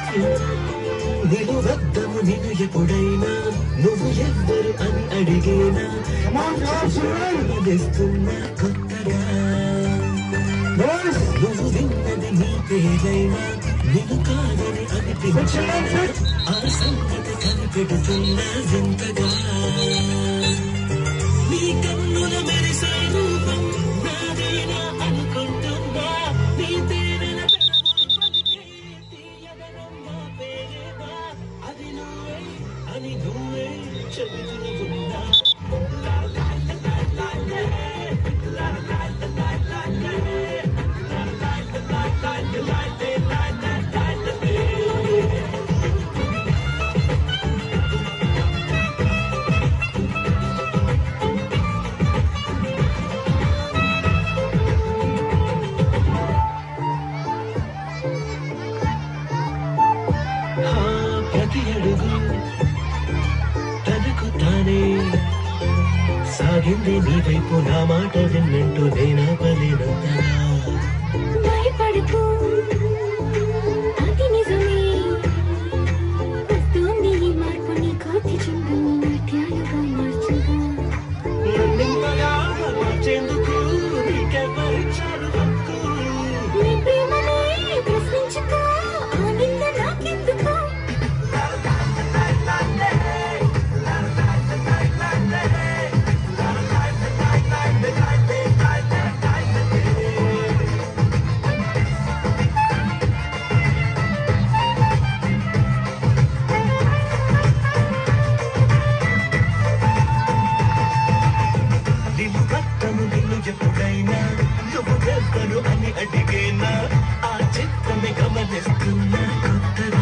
నిలువద్దము నిన్ను ఎప్పుడైనా నువ్వు ఎవ్వరు అని అడిగేనా ఇస్తున్నా కొత్తగా నువ్వు విన్నది నీ పేరైనా నిన్ను కాదని అనిపించిన ఆ సంగతి కనిపెడుతున్నా వింతగా నీ కన్నుల మెరిసే రూపం నాదేనా అనుకుంటున్నా నీ పేరుల పెదవులు పలికే తీయదనమ్మా పేరేనా అది నువ్వే అని నువ్వే చెబుతూ ఉన్నా ప్రతి అడుగు తనకు తానే సాగింది నీ వైపు నా మాట విన్నట్టు నేనా పలినంతగా భయపడుతూ అది నిజమే వస్తుంది ఈ మార్పు నీ కోతి చిందు నాట్యాలుగా మార్చుగా నిన్నగా మార్చేందుకు నీకెవరిచ్చారు హక్కు నీ ప్రేమనే ప్రశ్నించుకో ఆ నింద నాకెందుకు నిన్ను ఎప్పుడైనా నువ్వు ఎవ్వరు అని అడిగేనా ఆ చిత్రమే గమనిస్తున్నా కొత్తగా